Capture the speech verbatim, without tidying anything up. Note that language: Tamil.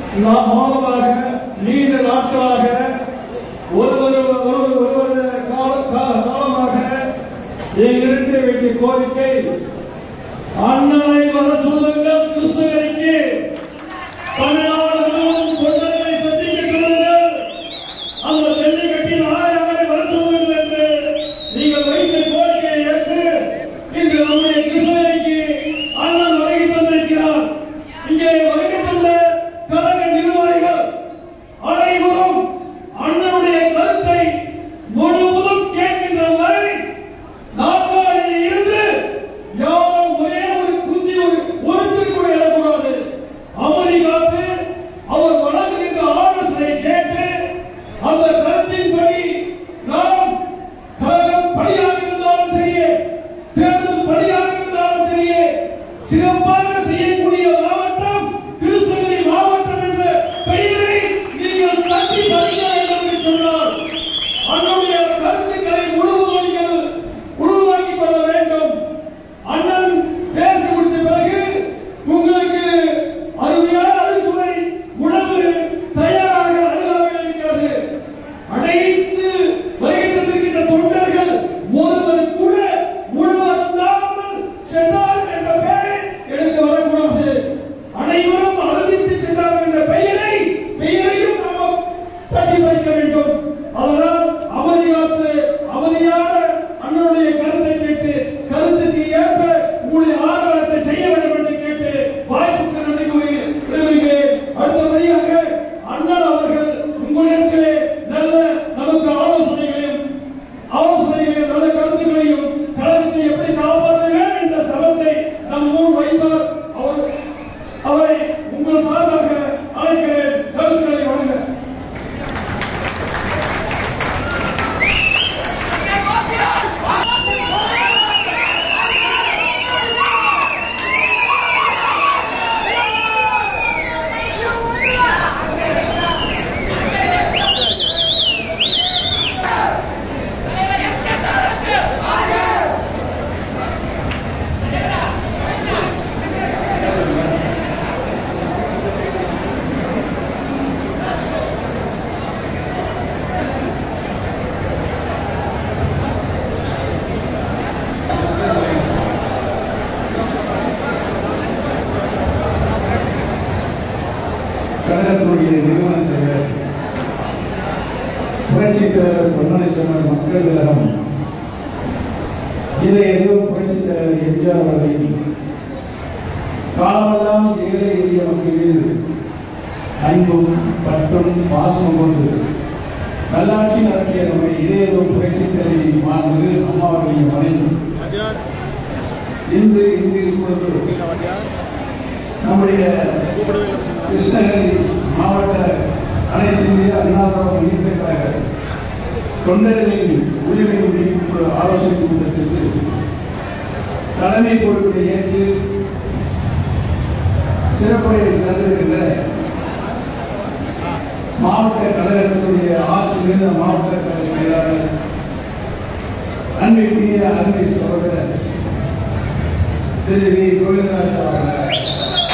மாதமாக நீண்ட நாட்களாக ஒருவர் ஒருவர் ஒருவர் காலமாக நிறுத்தி வைத்த கோரிக்கை அண்ணனை வர சொல்லுங்கள் கிருஷ்ணகிரிக்கு தமிழ்நாடு தொண்டர்களை சந்திக்க சொல்லுங்கள் அந்த ஜல்லிக்கட்டில் ஆயிரங்களை வர சொல்லுங்கள் என்று நீங்கள் வைத்த கோரிக்கையை ஏற்று இன்று நம்முடைய கிருஷ்ணகிரிக்கு அண்ணன் வருகை தந்திருக்கிறார். இங்கே வருகை தந்த கழக நிர்வாகிகள் அனைவரும் அண்ணனுடைய கருத்தை முழுவதும் கேட்கின்ற வரை நாற்காலியில் இருந்து யாரும் ஒரே ஒரு குந்தி ஒருத்தர் கூட எழக்கூடாது. அமைதி காத்து அவர் வழங்குகின்ற ஆலோசனை கேட்டு அந்த கருத்தின்படி நாம் கழகம் பணியாக இருந்தாலும் சரியே, தேர்தல் பணியாக இருந்தாலும் சரியே, சிறப்பாக செய்யக்கூடிய மாவட்டம் கிருஷ்ணகிரி மாவட்டம் என்ற பெயரை நீங்கள் தட்டி பறிக்க வேண்டும் என்று சொன்னார். அண்ணனுடைய கருத்துக்களை முழுவதும் நீங்கள் உருவாக்கிக் கொள்ள வேண்டும். அண்ணன் பேசி முடித்த பிறகு உங்களுக்கு அருமையான அறுசுவை உணவு தயாராக அருகாமையில் இருக்கிறது. அனைத்து வருகை தந்திருக்கின்ற தொண்டர்கள் ஒருவர் கூட முழுவதும் சென்றார் என்ற பெயரை எடுத்து வரக்கூடாது. அனைவரும் அழுதிட்டு சென்றார் என்ற பெயரை பெயரையும் நாம் தட்டி பறிக்க வேண்டும். அதனால் அமைதி காத்து அமைதியான அண்ணனுடைய கருத்தை கேட்டு கருத்துக்கு ஏற்ப உங்களுடைய ஆதரத்தை செய்ய வேண்டும் என்று கேட்டு வாய்ப்புக்கு நன்றி கூறி விரும்புகிறேன். அடுத்தபடியாக அண்ணன் அவர்கள் உங்களிடத்திலே நல்ல நமக்கு ஆலோசனைகளையும் ஆலோசனைகளையும் நல்ல கருத்துக்களையும் கழகத்தை எப்படி காப்பாற்ற வேண்டும் என்ற சபத்தை நம் முன் வைத்தார். அவர் அவரை உங்கள் சார்பாக அழைக்கிறேன். கருத்துக்களை வழங்க கழகத்துடைய நிறுவன தலைவர் புரட்சித் தலைவர் பொன்மலை சொன்ன மக்கள் கழகம் இதை எதுவும் புரட்சித் தலைவர் எம்ஜிஆர் அவர்களின் காலமெல்லாம் ஏழை எளிய மக்கள் மீது அன்பும் பற்றும் பாசமும் கொண்டு நல்லாட்சி நடத்திய நம்மை இதே ஒரு புரட்சித் தலைவி மாண்பு அம்மா அவர்களின் மனைவி இன்று இங்கு இருப்பது நம்முடைய கிருஷ்ணகிரி மாவட்ட அனைத்து இந்திய அண்ணா திராவிட முன்னேற்ற கழக தொண்டர்களின் உரிமை மீட்பு ஆலோசனை கூட்டத்திற்கு தலைமை பொறுப்பை ஏற்று சிறப்புரை தந்திருக்கின்ற மாவட்ட கழகத்தினுடைய ஆட்சி மிகுந்த மாவட்ட கழக செயலாளர் அன்பிற்குரிய அருமை சகோதரர் திரு வி கோவிந்தராஜ் அவர்கள்